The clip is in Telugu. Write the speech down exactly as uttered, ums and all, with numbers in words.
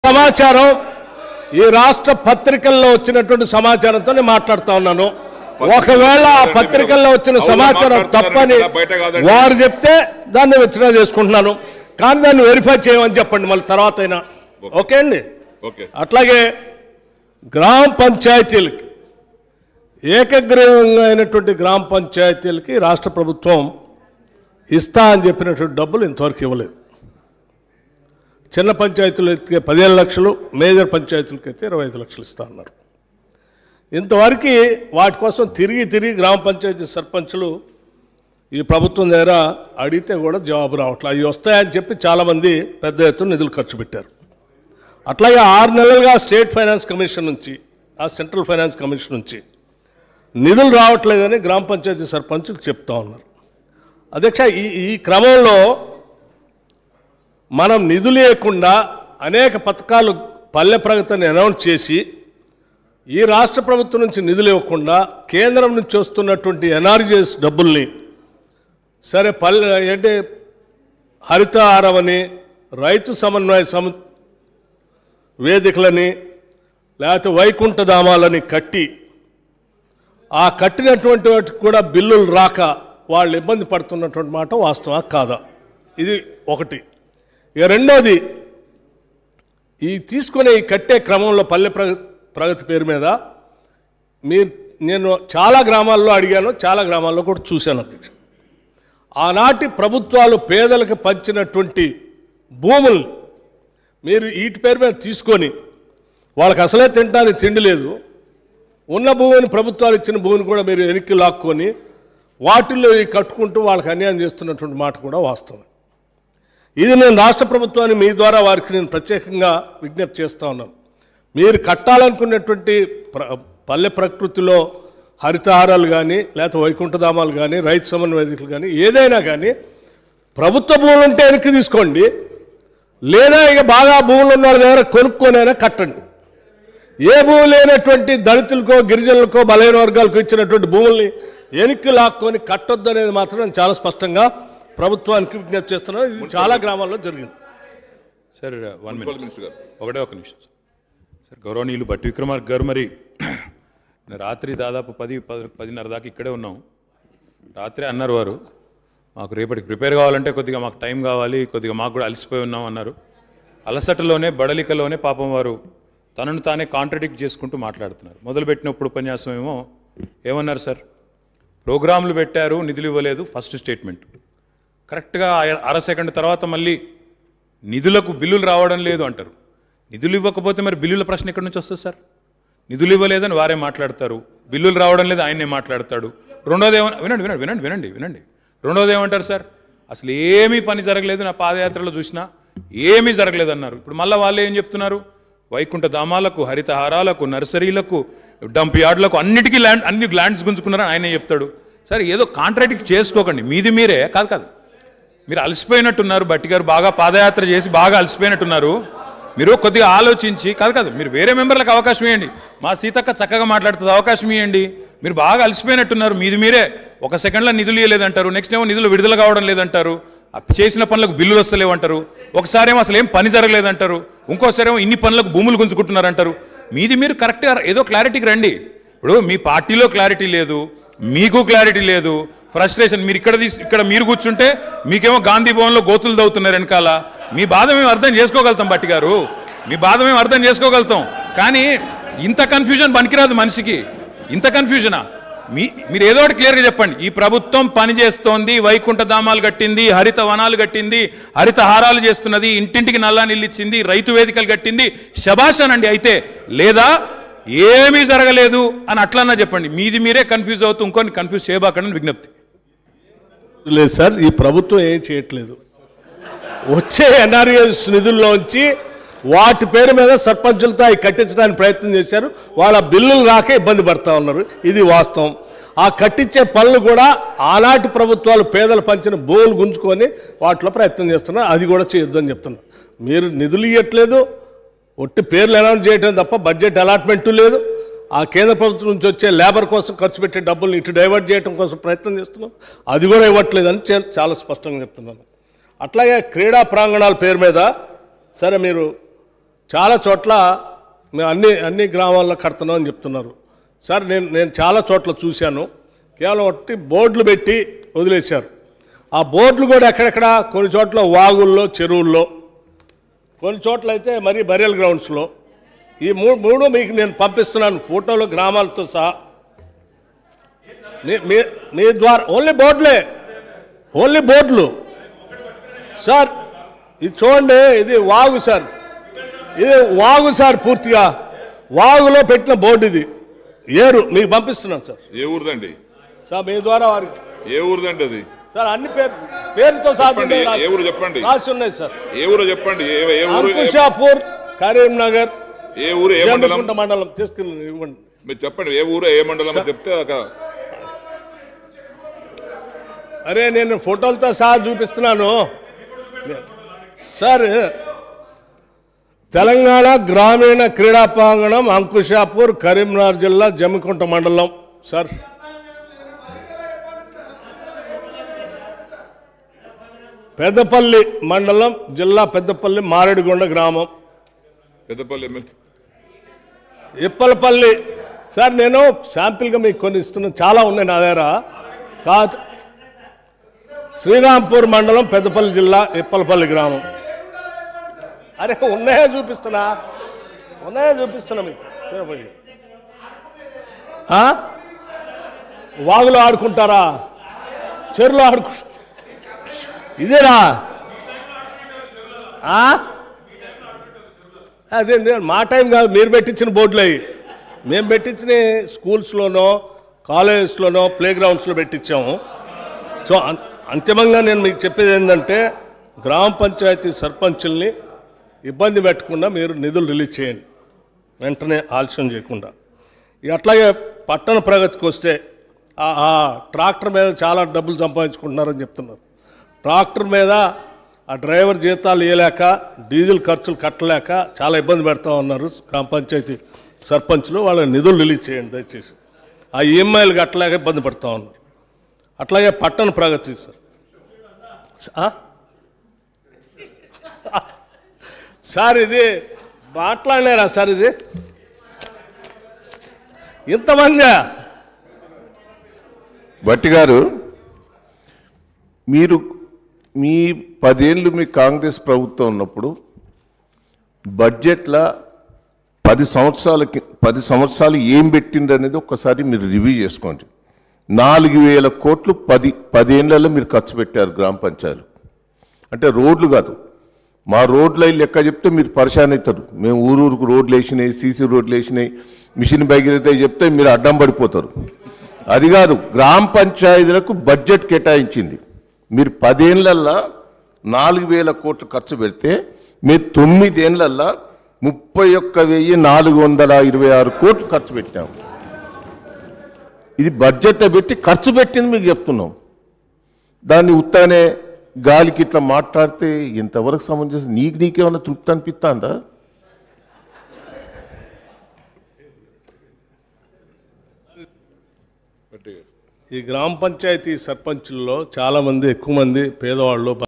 సమాచారం ఈ రాష్ట్ర పత్రికల్లో వచ్చినటువంటి సమాచారంతో నేను మాట్లాడుతా ఉన్నాను. ఒకవేళ ఆ పత్రికల్లో వచ్చిన సమాచారం తప్పని వారు చెప్తే దాన్ని విచక్షణ చేసుకుంటున్నాను, కానీ దాన్ని వెరిఫై చేయమని చెప్పండి మళ్ళీ తర్వాత అయినా. ఓకే అండి. అట్లాగే గ్రామ పంచాయతీలకి ఏకగ్రీవంగా అయినటువంటి గ్రామ పంచాయతీలకి రాష్ట్ర ప్రభుత్వం ఇస్తా అని చెప్పినటువంటి డబ్బులు ఇంతవరకు ఇవ్వలేదు. చిన్న పంచాయతీలు అయితే పదిహేను లక్షలు, మేజర్ పంచాయతీలకి అయితే ఇరవై ఐదు లక్షలు ఇస్తా అన్నారు. ఇంతవరకు వాటి కోసం తిరిగి తిరిగి గ్రామ పంచాయతీ సర్పంచులు ఈ ప్రభుత్వం దగ్గర అడిగితే కూడా జవాబు రావట్లేదు. అవి వస్తాయని చెప్పి చాలామంది పెద్ద ఎత్తున నిధులు ఖర్చు పెట్టారు. అట్లాగే ఆరు నెలలుగా స్టేట్ ఫైనాన్స్ కమిషన్ నుంచి, ఆ సెంట్రల్ ఫైనాన్స్ కమిషన్ నుంచి నిధులు రావట్లేదని గ్రామ పంచాయతీ సర్పంచులు చెప్తా ఉన్నారు. అధ్యక్ష, ఈ ఈ క్రమంలో మనం నిధులు లేకుండా అనేక పథకాలు పల్లె ప్రగతిని అనౌన్స్ చేసి ఈ రాష్ట్ర ప్రభుత్వం నుంచి నిధులు ఇవ్వకుండా కేంద్రం నుంచి వస్తున్నటువంటి ఎన్ఆర్జీఎస్ డబ్బుల్ని సరే పల్లె అంటే హరితహారం అని, రైతు సమన్వయ సమ వేదికలని, లేకపోతే వైకుంఠ ధామాలని కట్టి ఆ కట్టినటువంటి వాటికి కూడా బిల్లులు రాక వాళ్ళు ఇబ్బంది పడుతున్నటువంటి మాట వాస్తవా కాదా? ఇది ఒకటి. ఇక రెండోది, ఈ తీసుకునే ఈ కట్టే క్రమంలో పల్లె ప్రగతి ప్రగతి పేరు మీద మీరు నేను చాలా గ్రామాల్లో అడిగాను, చాలా గ్రామాల్లో కూడా చూశాను అధ్యక్ష. ఆనాటి ప్రభుత్వాలు పేదలకు పంచినటువంటి భూములు మీరు వీటి పేరు మీద తీసుకొని వాళ్ళకి అసలే తినడానికి తిండి లేదు, ఉన్న భూమిని ప్రభుత్వాలు ఇచ్చిన భూమిని కూడా మీరు వెనక్కి లాక్కొని వాటిల్లో కట్టుకుంటూ వాళ్ళకి అన్యాయం చేస్తున్నటువంటి మాట కూడా వాస్తవం. ఇది నేను రాష్ట్ర ప్రభుత్వాన్ని మీ ద్వారా వారికి నేను ప్రత్యేకంగా విజ్ఞప్తి చేస్తూ ఉన్నాను. మీరు కట్టాలనుకున్నటువంటి ప్ర పల్లె ప్రకృతిలో హరితహారాలు కానీ, లేకపోతే వైకుంఠధామాలు కానీ, రైతు సమన్వయ వేదికలు కానీ, ఏదైనా కానీ ప్రభుత్వ భూములు ఉంటే వెనక్కి తీసుకోండి, లేదా ఇక బాగా భూములు ఉన్న వాళ్ళ దగ్గర కొనుక్కొనైనా కట్టండి. ఏ భూమి లేనటువంటి దళితులకో, గిరిజనులకో, బలహీన వర్గాలకు ఇచ్చినటువంటి భూముల్ని వెనక్కి లాక్కొని కట్టొద్దు అనేది మాత్రం నేను చాలా స్పష్టంగా ప్రభుత్వానికి విజ్ఞప్తి చేస్తున్నాను. ఇది చాలా గ్రామాల్లో జరిగింది. సార్ వన్ మినిట్, ఒకటే ఒక నిమిషం సార్. గౌరవనీయులు భట్టి విక్రమార్క గారు, మరి రాత్రి దాదాపు పది పది పదిన్నర దాకా ఇక్కడే ఉన్నాం. రాత్రి అన్నారు వారు, మాకు రేపటికి ప్రిపేర్ కావాలంటే కొద్దిగా మాకు టైం కావాలి, కొద్దిగా మాకు కూడా అలసిపోయి ఉన్నాం అన్నారు. అలసటలోనే బడలికలోనే పాపం వారు తనను తానే కాంట్రడిక్ట్ చేసుకుంటూ మాట్లాడుతున్నారు. మొదలుపెట్టినప్పుడు ఉపన్యాసం ఏమో ఏమన్నారు సార్, ప్రోగ్రాంలు పెట్టారు, నిధులు ఇవ్వలేదు, ఫస్ట్ స్టేట్మెంట్. కరెక్ట్గా అర సెకండ్ తర్వాత మళ్ళీ నిధులకు బిల్లులు రావడం లేదు అంటారు. నిధులు ఇవ్వకపోతే మరి బిల్లుల ప్రశ్న ఎక్కడి నుంచి వస్తుంది సార్? నిధులు ఇవ్వలేదని వారే మాట్లాడతారు, బిల్లులు రావడం లేదు ఆయనే మాట్లాడతాడు. రెండోది ఏమన్నా వినండి వినండి వినండి వినండి వినండి రెండోది ఏమంటారు సార్, అసలు ఏమీ పని జరగలేదు, నా పాదయాత్రలో చూసినా ఏమీ జరగలేదు అన్నారు. ఇప్పుడు మళ్ళీ వాళ్ళే ఏం చెప్తున్నారు, వైకుంఠ ధామాలకు, హరితహారాలకు, నర్సరీలకు, డంప్ యార్డులకు అన్నిటికీ ల్యాండ్ అన్ని ల్యాండ్స్ గుంజుకున్నారని ఆయనే చెప్తాడు. సరే ఏదో కాంట్రాడిక్ట్ చేసుకోకండి, మీది మీరే కాదు కాదు మీరు అలసిపోయినట్టున్నారు. భట్టి గారు బాగా పాదయాత్ర చేసి బాగా అలసిపోయినట్టున్నారు. మీరు కొద్దిగా ఆలోచించి కాదు కాదు మీరు వేరే మెంబర్లకు అవకాశం ఇవ్వండి. మా సీతక్క చక్కగా మాట్లాడుతుంది, అవకాశం ఇవ్వండి. మీరు బాగా అలసిపోయినట్టున్నారు, మీది మీరే ఒక సెకండ్లో నిధులు ఇవ్వలేదంటారు, నెక్స్ట్ ఏమో నిధులు విడుదల కావడం లేదంటారు, చేసిన పనులకు బిల్లులు వస్తలేవంటారు, ఒకసారి ఏమో అసలు ఏం పని జరగలేదంటారు, ఇంకోసారి ఏమో ఇన్ని పనులకు భూములు గుంజుకుంటున్నారంటారు. మీది మీరు కరెక్ట్గా ఏదో క్లారిటీకి రండి. ఇప్పుడు మీ పార్టీలో క్లారిటీ లేదు, మీకు క్లారిటీ లేదు, ఫ్రస్ట్రేషన్. మీరు ఇక్కడ తీసి ఇక్కడ మీరు కూర్చుంటే మీకేమో గాంధీ భవన్లో గోతులు దవ్వుతున్నారు వెనకాల. మీ బాధ మేము అర్థం చేసుకోగలుగుతాం భట్టి గారు, మీ బాధ మేము అర్థం చేసుకోగలుగుతాం. కానీ ఇంత కన్ఫ్యూజన్ పనికిరాదు మనిషికి, ఇంత కన్ఫ్యూజనా? మీ మీరు ఏదో ఒకటి క్లియర్గా చెప్పండి. ఈ ప్రభుత్వం పనిచేస్తోంది, వైకుంఠ ధామాలు కట్టింది, హరిత వనాలు కట్టింది, హరిత హారాలు చేస్తున్నది, ఇంటింటికి నల్లా నీళ్ళు ఇచ్చింది, రైతు వేదికలు కట్టింది, శభాష్ అనండి అయితే. లేదా ఏమీ జరగలేదు అని అట్లన్నా చెప్పండి. మీది మీరే కన్ఫ్యూజ్ అవుతూ ఇంకొని కన్ఫ్యూజ్ చేయబాకండి విజ్ఞప్తి. లేదు సార్, ఈ ప్రభుత్వం ఏం చేయట్లేదు. వచ్చే ఎన్ఆర్ఎస్ నిధుల్లోంచి వాటి పేరు మీద సర్పంచులతో అవి కట్టించడానికి ప్రయత్నం చేశారు. వాళ్ళ బిల్లులు రాక ఇబ్బంది పడతా ఉన్నారు, ఇది వాస్తవం. ఆ కట్టించే పనులు కూడా ఆనాటి ప్రభుత్వాలు పేదలు పంచిన భూములు గుంజుకొని వాటిలో ప్రయత్నం చేస్తున్నారు, అది కూడా చేయొద్దని చెప్తున్నారు. మీరు నిధులు ఇవ్వట్లేదు, ఒట్టి పేర్లు అనౌన్స్ చేయడం తప్ప బడ్జెట్ అలాట్మెంటు లేదు. ఆ కేంద్ర ప్రభుత్వం నుంచి వచ్చే లేబర్ కోసం ఖర్చు పెట్టే డబ్బుల్ని ఇటు డైవర్ట్ చేయడం కోసం ప్రయత్నం చేస్తున్నాం, అది కూడా ఇవ్వట్లేదని చాలా స్పష్టంగా చెప్తున్నాను. అట్లాగే క్రీడా ప్రాంగణాల పేరు మీద సరే మీరు చాలా చోట్ల మేము అన్ని అన్ని గ్రామాల్లో కడుతున్నాం అని చెప్తున్నారు. సార్ నేను నేను చాలా చోట్ల చూశాను, కేవలం ఒకటి బోర్డులు పెట్టి వదిలేశారు. ఆ బోర్డులు కూడా ఎక్కడెక్కడ కొన్ని చోట్ల వాగుల్లో, చెరువుల్లో, కొన్ని చోట్ల అయితే మరీ బరియల్ గ్రౌండ్స్లో. ఈ మూడు మూడు మీకు నేను పంపిస్తున్నాను ఫోటోలు గ్రామాలతో సహా. మీ మీ- మీ ద్వారా ఓన్లీ బోర్డులే, ఓన్లీ బోర్డులు సార్. ఇది చూడండి, ఇది వాగు సార్, ఇది వాగు సార్, పూర్తిగా వాగులో పెట్టిన బోర్డు ఇది. ఏరు మీకు పంపిస్తున్నాను సార్. ఏ ఊరిదండి సార్ మీ ద్వారా వారికి ఏ ఊరిదండి అది సార్ అన్ని పేరు పేరుతో సహా చెప్పండి. ఏ ఊరు చెప్పండి. రాసి ఉన్నాయి సార్. ఏ ఊరు చెప్పండి. ఏ ఏ ఊరు అంకుషాపూర్, కరీంనగర్, ఏ ఊరు ఏ మండలం జమ్మికుంట మండలం. తీసుకెళ్ళి ఇవ్వండి. మీరు చెప్పండి. ఏ ఊరు ఏ మండలం అని చెప్తే ఒక- అరే నేను ఫోటోలతో సహా చూపిస్తున్నాను సార్. తెలంగాణ గ్రామీణ క్రీడా ప్రాంగణం, అంకుషాపూర్, కరీంనగర్ జిల్లా, జమ్మికుంట మండలం సార్. పెద్దపల్లి మండలం, జిల్లా పెద్దపల్లి, మారేడుగొండ గ్రామం, పెద్దపల్లి ఎమ్మెల్యే ఇప్పలపల్లి సార్. నేను శాంపిల్గా మీకు కొన్ని ఇస్తున్నాను, చాలా ఉన్నాయి నా దగ్గర. కాదు, శ్రీరాంపూర్ మండలం, పెద్దపల్లి జిల్లా, ఇప్పలపల్లి గ్రామం. అరే ఉన్నాయో చూపిస్తున్నా, ఉన్నాయో చూపిస్తున్నా మీకు. చూడబోయి వాగులో ఆడుకుంటారా, చెరువులో ఆడుకుంటారా? ఇదేనా? అదే మా టైం కాదు, మీరు పెట్టించిన బోర్డులు అవి. మేము పెట్టించిన స్కూల్స్లోనో, కాలేజెస్లోనో, ప్లే గ్రౌండ్స్లో పెట్టించాము. సో అం- అంతిమంగా నేను మీకు చెప్పేది ఏంటంటే, గ్రామ పంచాయతీ సర్పంచుల్ని ఇబ్బంది పెట్టకుండా మీరు నిధులు రిలీజ్ చేయండి వెంటనే, ఆలస్యం చేయకుండా. ఇక అట్లాగే పట్టణ ప్రగతికి వస్తే ఆ- ఆ ట్రాక్టర్ మీద చాలా డబ్బులు సంపాదించుకుంటున్నారని చెప్తున్నారు. ట్రాక్టర్ మీద ఆ డ్రైవర్ జీతాలు ఇవ్వలేక, డీజిల్ ఖర్చులు కట్టలేక చాలా ఇబ్బంది పెడతా ఉన్నారు గ్రామ పంచాయతీ సర్పంచ్లు. వాళ్ళ నిధులు రిలీజ్ చేయండి దయచేసి. ఆ ఈఎంఐలు కట్టలేక ఇబ్బంది పడుతూ ఉన్నారు. అట్లాగే పట్టణ ప్రగతి సార్. ఆ? సార్ ఇది మాట్లాడలేరా సార్? ఇది ఇంతమంది భట్టి గారు, మీరు మీ పదేళ్ళు మీ కాంగ్రెస్ ప్రభుత్వం ఉన్నప్పుడు బడ్జెట్లో పది సంవత్సరాలకి పది సంవత్సరాలు ఏం పెట్టిండ్రు అనేది ఒక్కసారి మీరు రివ్యూ చేసుకోండి. నాలుగు వేల కోట్లు పది పదేళ్లలో మీరు ఖర్చు పెట్టారు గ్రామ పంచాయతీలు. అంటే రోడ్లు కాదు, మా రోడ్లు అయి లెక్క చెప్తే మీరు పరిశాన్ అవుతారు. మేము ఊరూరుకు రోడ్లు వేసినాయి, సీసీ రోడ్లు వేసినాయి, మిషన్ భగీరథ చెప్తే మీరు అడ్డం పడిపోతారు. అది కాదు, గ్రామ పంచాయతీలకు బడ్జెట్ కేటాయించింది. మీరు పదేళ్లల్లో నాలుగు వేల కోట్లు ఖర్చు పెడితే మీరు తొమ్మిదేళ్లల్లో ముప్పై ఒక్క వెయ్యి నాలుగు వందల ఇరవై ఆరు కోట్లు ఖర్చు పెట్టాము. ఇది బడ్జెట్ పెట్టి ఖర్చు పెట్టింది మీకు చెప్తున్నాం. దాన్ని ఉత్తానే గాలికి ఇట్లా మాట్లాడితే ఎంతవరకు సమంజసం? నీకు నీకేమన్నా తృప్తి అనిపిస్తుందా? ఈ గ్రామ పంచాయతీ సర్పంచుల్లో చాలామంది, ఎక్కువ మంది పేదవాళ్ళు.